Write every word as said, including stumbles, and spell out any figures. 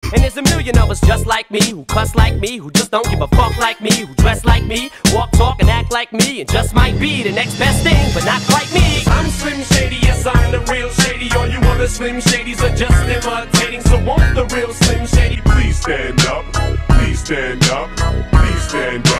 And there's a million of us just like me, who cuss like me, who just don't give a fuck like me, who dress like me, walk, talk, and act like me, and just might be the next best thing, but not quite me. I'm Slim Shady, yes I'm the real Shady. All you other Slim Shadys are just imitating. So won't the real Slim Shady please stand up? Please stand up. Please stand up.